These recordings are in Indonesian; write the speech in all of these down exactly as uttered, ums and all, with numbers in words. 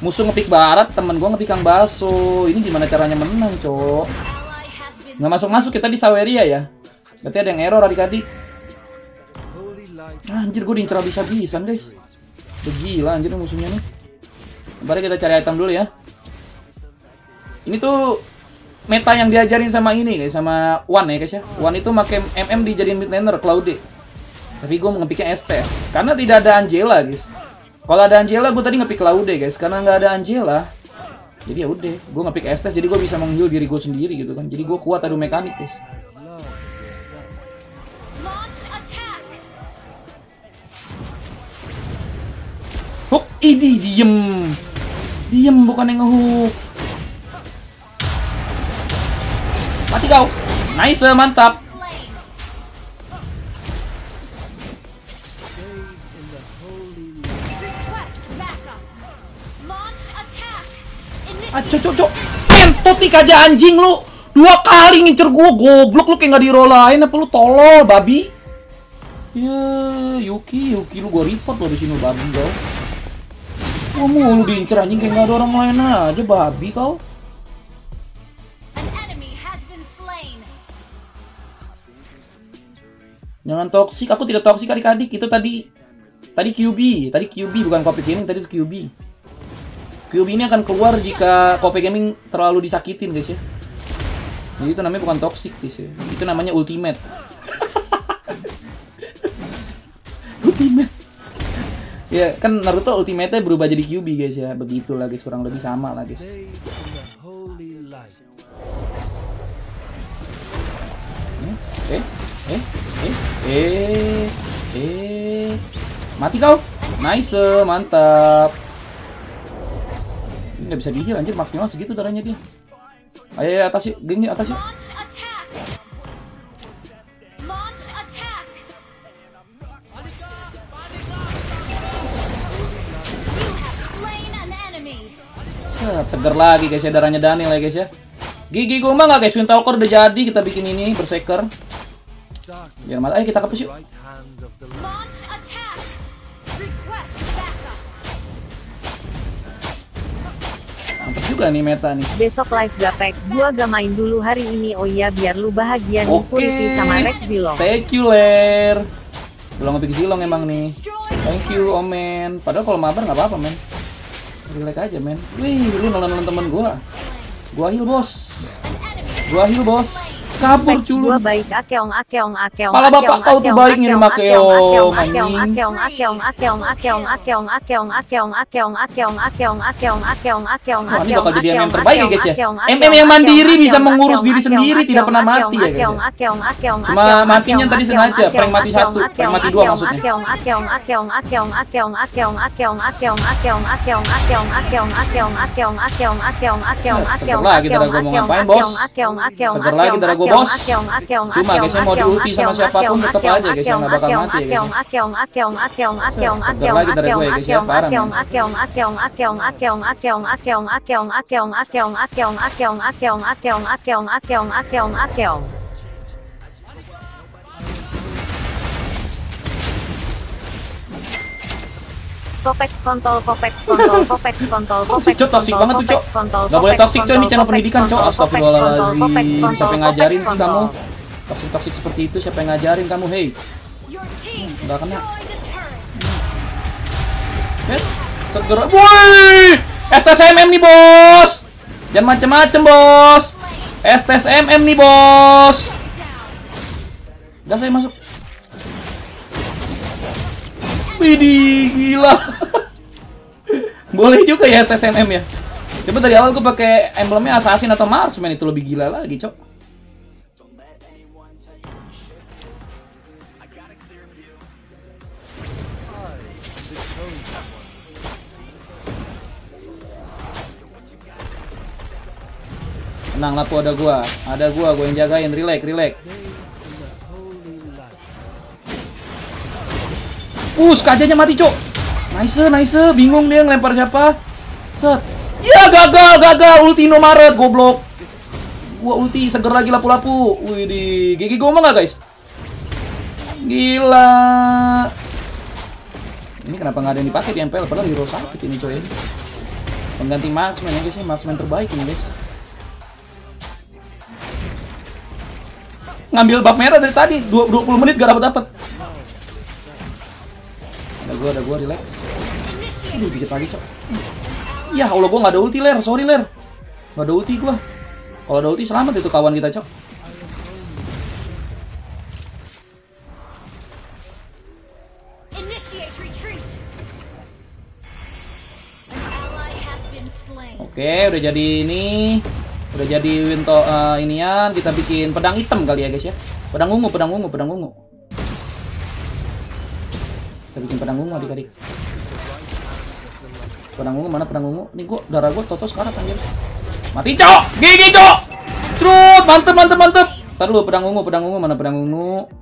Musuh ngepick barat, temen gua ngepick kang baso. Ini gimana caranya menang, cok? Nggak masuk-masuk kita di Saweria ya. Berarti ada yang error adik-adik. Anjir, gue diincer habis-habisan, guys. Udah gila anjir musuhnya nih. Mari kita cari item dulu ya. Ini tuh meta yang diajarin sama ini guys, sama One ya guys ya. One itu pakai M M dijadiin mid laner Cloudy. Tapi gue ngepiknya Estes karena tidak ada Angela, guys. Kalau ada Angela, gue tadi ngepick Cloudy, guys. Karena nggak ada Angela, jadi ya udah, gue ngepick Estes. Jadi gue bisa mengheal diri gue sendiri gitu kan. Jadi gue kuat adu mekanik, guys. Hook, ini diem, diem bukan yang ngehook. Mati kau, nice, mantap. Ah, cok, cok, cok. Mentot nih aja anjing lu. Dua kali ngincer gua, goblok lu kayak nggak dirolain apa lu tolol, babi. Ya, Yuki, Yuki lu gua report lo di sini babi kau. Gua mulu diincer anjing kayak nggak ada orang lain aja, babi kau. Jangan toksik, aku tidak toksik adik-adik. Itu tadi tadi Q B, tadi Q B bukan Kopek Gaming, tadi itu Q B. Q B ini akan keluar jika Kopek Gaming terlalu disakitin, guys ya. Jadi itu namanya bukan toxic, guys ya. Itu namanya ultimate. Ultimate. Ya, kan Naruto ultimate-nya berubah jadi Q B, guys ya. Begitulah guys, kurang lebih sama lah, guys. Eh, eh, eh, eh, eh, mati kau, nice, mantap. Ini nggak bisa dihil anjir, maksimal segitu darahnya dia. Ayo atas yuk, geng yuk, atas yuk. Set, seger lagi guys ya darahnya Daniel ya guys ya. Gigi gue mah nggak guys, Windtalker udah jadi, kita bikin ini berserker. Biar mata, ayo kita kepus yuk. Mantap juga nih meta nih. Besok live gapek, gua gak main dulu hari ini. Oh iya, biar lu bahagia nih. Oke. Purity sama Rex Zilong. Thank you Ler. Belum ngepick Zilong emang nih. Thank you Omen. Padahal kalau mabar nggak apa-apa men. Relax aja men. Wih, lu nonton temen gua. Gua heal bos. Gua heal bos. Kabur culu. Gua baik akeong akeong akeong. Malah bapak kau tuh baik ngirim akeong. Akeong akeong akeong akeong akeong akeong akeong akeong akeong akeong akeong akeong akeong akeong. Wah, ini bakal jadi M M terbaik ya guys ya. M M yang mandiri bisa mengurus diri sendiri, tidak pernah mati ya guys. Cuma matinya tadi sengaja, prank mati satu, prank mati dua maksudnya. Akeong akeong akeong akeong akeong akeong akeong akeong akeong akeong akeong akeong akeong akeong akeong akeong akeong akeong lagi darah gua mau ngapain bos? Seger lagi darah gua bos. Cuma guysnya mau diulti sama siapapun tetap aja guys yang nggak bakal mati ya guys. Seger lagi darah gua ya guys ya, parah men. Kopek kontol, kopek kontol, kopek kontol, kopek Cok, toksik banget tuh cok. Gak boleh toksik cok, ini channel pendidikan cok. Astagfirullahaladzim. Siapa yang ngajarin sih kamu? Toksik-toksik seperti itu siapa yang ngajarin kamu? Hei, gak kena. Eh, segera. Woi, S T S M M nih bos. Jangan macem-macem bos. S T S M M nih bos. Udah saya masuk. Widih, gila. Boleh juga ya S T S M M ya. Coba dari awal gue pakai emblemnya Assassin atau Marksman, itu lebih gila lagi, cok. Tenang lah, ada gua. Ada gua, gua yang jagain. Relax, relax. Uh, skajanya mati, cok. Nice, nice. Bingung dia ngelempar siapa. Set. Ya, gagal, gagal. Ulti Indomaret, goblok. Gua ulti, seger lagi lapu-lapu. Wih, di gigi gua mau nggak, guys? Gila. Ini kenapa nggak ada yang dipakai di M P L? Padahal hero sakit ini, coy. Pengganti marksman ya guys, ini marksman terbaik ini guys. Ngambil buff merah dari tadi, dua puluh menit gak dapat dapat. Ada gua, ada gua, relax. Aduh, dikit lagi, cok. Ya Allah, gua nggak ada ulti, Ler. Sorry, Ler. Nggak ada ulti gua. Kalau ada ulti selamat itu kawan kita, cok. Oke, udah jadi ini. Udah jadi winto uh, inian, kita bikin pedang hitam kali ya, guys ya. Pedang ungu, pedang ungu, pedang ungu. Kita bikin pedang ungu adik-adik. Pedang ungu mana pedang ungu? Nih gua darah gua toto sekarang anjir. Mati, cok. Gigi, cok. Trut, mantep mantep mantep. Entar dulu pedang ungu, pedang ungu mana pedang ungu?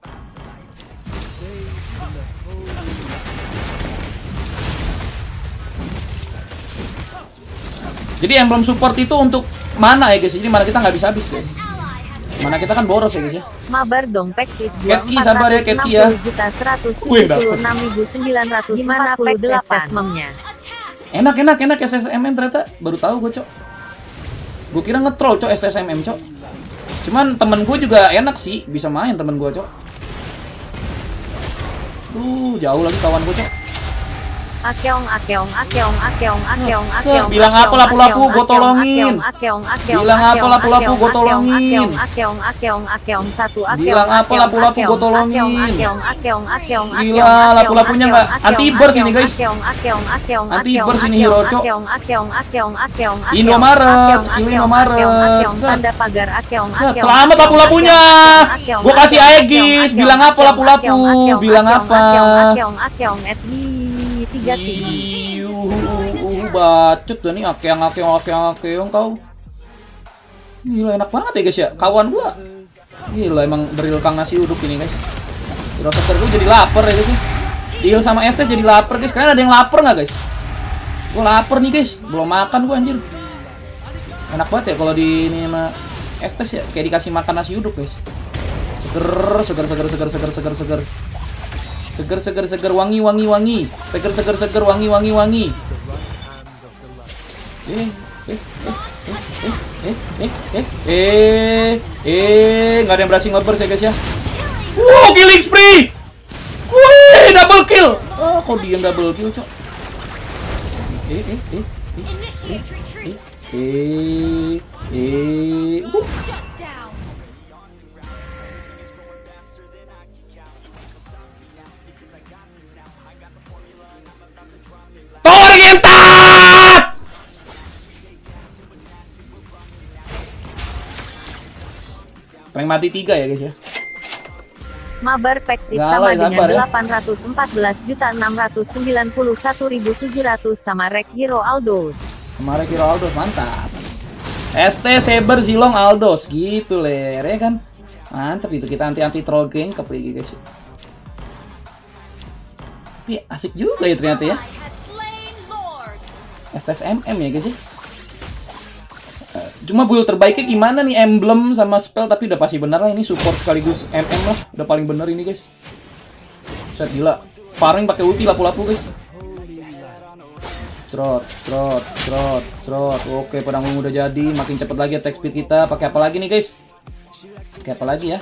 Jadi emblem support itu untuk mana ya guys? Jadi mana kita nggak bisa habis guys. Mana kita kan boros ya guys ya. Mabar dong Pexit Ketki sabar ya Ketki ya. Juta seratus tujuh puluh enam ribu sembilan ratus lima puluh delapan. Enak enak enak S S M M ternyata baru tahu gue cok. Gue kira ngetroll cok S S M M cok. Cuman temen gue juga enak sih, bisa main temen gue cok. Tuh jauh lagi kawan gue cok. Akeong, akeong, akeong, akeong, akeong, akeong. Bilang apa lapu-lapu, gue tolongin. Bilang apa lapu-lapu, gue tolongin. Akeong, akeong, akeong, satu akeong. Bilang apa lapu-lapu, gue tolongin. Akeong, akeong, akeong, gila, lapu-lapunya nggak anti burst ini guys. Anti burst ini hero cok. Indomaret, skill Indomaret. Tanda pagar akeong, akeong. Selamat lapu-lapunya. Gue kasih Aegis. Bilang apa lapu-lapu? Bilang apa? Akeong, akeong, tiga tiga. Uh, bacot tuh nih akeong akeong akeong akeong kau. Gila enak banget ya guys ya. Kawan gua. Gila emang beril kang nasi uduk ini guys. Roster gua jadi lapar ya guys ya. Deal sama Estes jadi lapar guys. Kalian ada yang lapar nggak guys? Gua lapar nih guys. Belum makan gua anjir. Enak banget ya kalau di ini sama Estes ya. Kayak dikasih makan nasi uduk guys. Seger seger seger seger seger seger seger. Seger seger seger wangi wangi wangi. Seger seger seger wangi wangi wangi. Eh eh eh eh eh eh eh eh nggak ada yang berhasil ngeburst ya guys ya. Wow, killing spree. Wih, double kill. Oh, kok dia double kill, cok. Eh eh eh eh eh eh eh. Power gentat! Rank mati tiga ya guys ya. Mabar Pexit sama dengan delapan ratus empat belas juta enam ratus sembilan puluh satu ribu tujuh ratus sama Rek Hero Aldos. Sama Rek Hero Aldos mantap. S T Saber Zilong Aldos gitu ler ya kan. Mantap itu kita anti-anti troll geng ke guys. Tapi asik juga ya ternyata ya. S T S M M ya guys ya. Cuma build terbaiknya gimana nih emblem sama spell, tapi udah pasti bener lah ini support sekaligus M M lah, udah paling bener ini guys. Set gila. Farming pakai ulti lapu-lapu guys. Trot, trot, trot, trot. Oke, pedang ungu udah jadi, makin cepet lagi attack speed kita. Pakai apa lagi nih guys? Pakai apa lagi ya?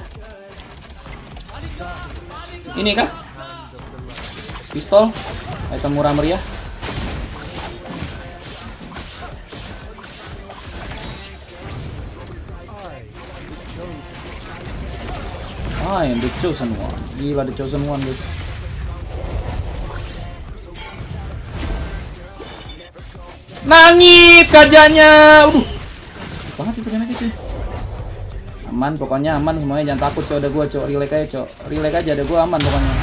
Ini kah? Pistol, item murah meriah. I am the chosen one. Gila, the chosen one guys. Nangit kajanya. Udah. Banget itu kena gitu. Aman pokoknya aman semuanya, jangan takut cok, ada gua cok, relax aja cok. Relax aja, ada gua aman pokoknya.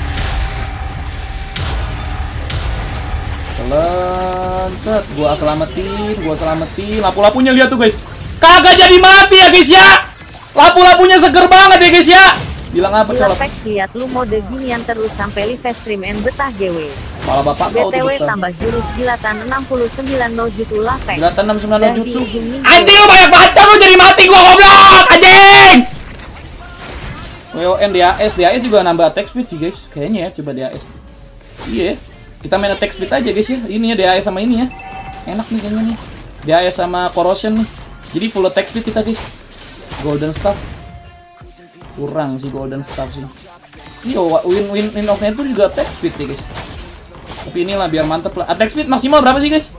Kelen, set, gua selamatin, gua selamatin. Lapu-lapunya lihat tuh guys. Kagak jadi mati ya guys ya. Lapu-lapunya seger banget ya guys ya. Bilang apa colok? Lihat lu mode ginian terus sampai live stream and betah G W. Kepala bapak kau B T W tambah jurus gilatan enam puluh sembilan no jutsu lafek. Gilatan enam puluh sembilan no jutsu. Anjing lu banyak baca lu jadi mati gua goblok anjing. W O N D A S, D A S juga nambah attack speed sih guys. Kayaknya ya, coba D A S. Iya. Kita main attack speed aja guys ya. Ini ya D A S sama ini ya. Enak nih kayaknya nih. Dia sama corrosion nih. Jadi full attack speed kita guys. Golden staff. Kurang sih golden staff sih. Ini win win win of itu juga attack speed nih guys. Tapi inilah biar mantep lah. Attack speed maksimal berapa sih guys?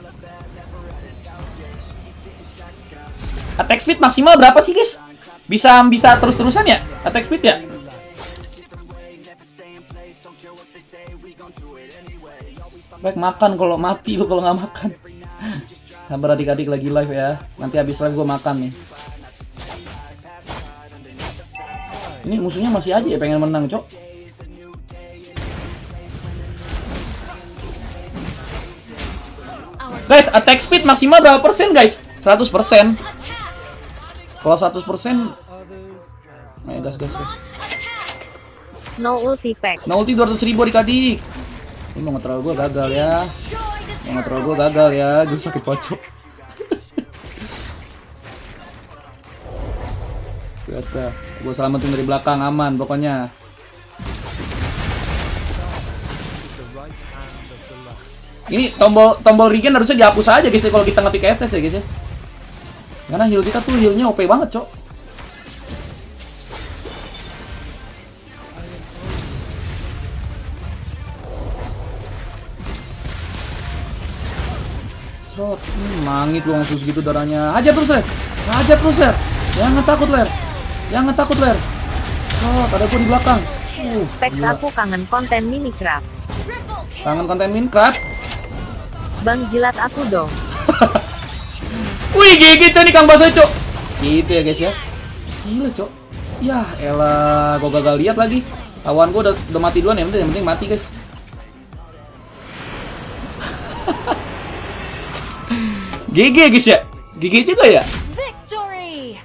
Attack speed maksimal berapa sih guys? Bisa bisa terus-terusan ya? Attack speed ya? Baik makan kalau mati lu kalau nggak makan. Sabar adik-adik lagi live ya. Nanti habis live gue makan nih. Ini musuhnya masih aja ya pengen menang, cok. Guys, attack speed maksimal berapa persen, guys? seratus persen. Kalau seratus persen ayo gas gas gas. No ulti pack. No ulti dua ratus ribu adik-adik. Ini mau nge-troll gue gagal ya. Mau nge-troll gue gagal ya. Gue sakit pocok. Gas dah. Gue selamatin dari belakang aman pokoknya. Ini tombol tombol regen harusnya dihapus aja guys ya kalau kita nge-pick S T ya guys ya. Karena heal kita tuh healnya O P banget, cok. Shot, hmm, mangit lu langsung segitu darahnya. Aja terus, Ler. Aja terus, Ler. Jangan takut, Ler. Jangan takut, Ler. Shot, ada gua di belakang. Uh, Pex aku kangen konten Minecraft. Kangen konten Minecraft? Bang jilat aku dong. Wih, gigi cok nih Kang Basoy, cok. Gitu ya guys ya. Gila, cok. Ya elah, gua gagal lihat lagi. Lawan gua udah, udah mati duluan ya, yang penting mati, guys. G G guys ya. G G juga ya. Victory.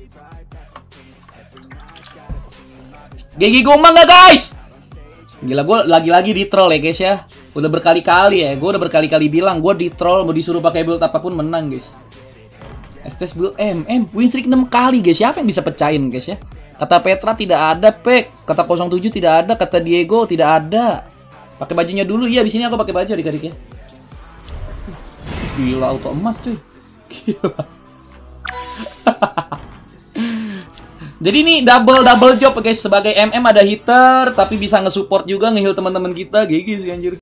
G G gombang gak guys? Gila, gue lagi-lagi di troll ya guys ya. Udah berkali-kali ya. Gue udah berkali-kali bilang gue di troll, mau disuruh pakai build apapun menang guys. Estes build M M win streak enam kali guys. Siapa yang bisa pecahin guys ya? Kata Petra tidak ada, Pek. Kata nol tujuh tidak ada, kata Diego tidak ada. Pakai bajunya dulu. Iya, di sini aku pakai baju adik-adik ya. Gila, auto emas cuy. Gila. Jadi ini double double job guys, sebagai M M ada hitter tapi bisa nge-support juga nge-heal teman-teman kita. G G sih anjir.